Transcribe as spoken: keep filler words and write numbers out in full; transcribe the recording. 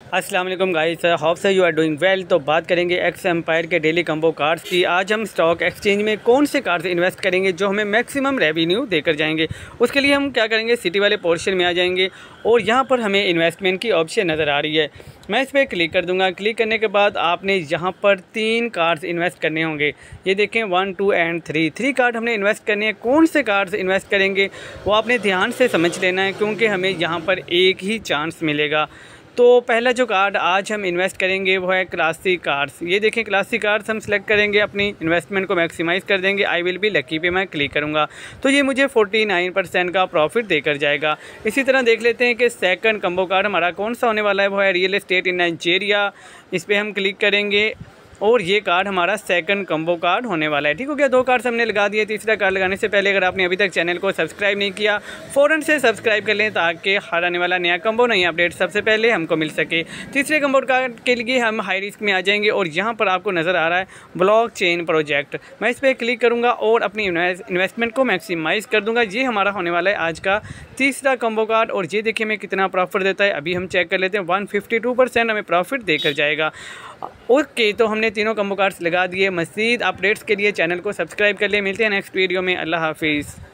अस्सलाम वालेकुम guys, hope so you are doing well. तो बात करेंगे एक्स एम्पायर के डेली कम्बो कार्ड्स की। आज हम स्टॉक एक्सचेंज में कौन से कार्ड्स इन्वेस्ट करेंगे जो हमें मैक्सिमम रेवेन्यू देकर जाएंगे। उसके लिए हम क्या करेंगे, सिटी वाले पोर्शन में आ जाएंगे और यहाँ पर हमें इन्वेस्टमेंट की ऑप्शन नज़र आ रही है। मैं इस पर क्लिक कर दूंगा। क्लिक करने के बाद आपने यहाँ पर तीन कार्ड्स इन्वेस्ट करने होंगे। ये देखें, one two and three three card हमने इन्वेस्ट करने हैं। कौन से कार्ड्स इन्वेस्ट करेंगे वो आपने ध्यान से समझ लेना है, क्योंकि हमें यहाँ पर एक ही चांस मिलेगा। तो पहला जो कार्ड आज हम इन्वेस्ट करेंगे वो है क्लासिक कार्ड्स। ये देखें, क्लासिक कार्ड्स हम सेलेक्ट करेंगे, अपनी इन्वेस्टमेंट को मैक्सिमाइज़ कर देंगे। आई विल बी लकी पे मैं क्लिक करूँगा तो ये मुझे उनचास परसेंट का प्रॉफिट देकर जाएगा। इसी तरह देख लेते हैं कि सेकंड कम्बो कार्ड हमारा कौन सा होने वाला है। वो है रियल एस्टेट इन नाइजीरिया। इस पर हम क्लिक करेंगे और ये कार्ड हमारा सेकंड कम्बो कार्ड होने वाला है। ठीक हो गया, दो कार्ड्स हमने लगा दिए। तीसरा कार्ड लगाने से पहले अगर आपने अभी तक चैनल को सब्सक्राइब नहीं किया, फ़ौरन से सब्सक्राइब कर लें ताकि हर आने वाला नया कम्बो नई अपडेट सबसे पहले हमको मिल सके। तीसरे कम्बो कार्ड के लिए हम हाई रिस्क में आ जाएंगे और यहाँ पर आपको नज़र आ रहा है ब्लॉक चेन प्रोजेक्ट। मैं इस पर क्लिक करूँगा और अपनी इन्वेस्टमेंट को मैक्सिमाइज़ कर दूँगा। ये हमारा होने वाला है आज का तीसरा कम्बो कार्ड और ये देखिए हमें कितना प्रॉफिट देता है। अभी हम चेक कर लेते हैं, वन फिफ्टी टू परसेंट हमें प्रॉफिट देकर जाएगा। ओके, तो हमने तीनों कम्बो कार्ड्स लगा दिए। मज़ीद अपडेट्स के लिए चैनल को सब्सक्राइब कर लिए। मिलते हैं नेक्स्ट वीडियो में। अल्लाह हाफिज़।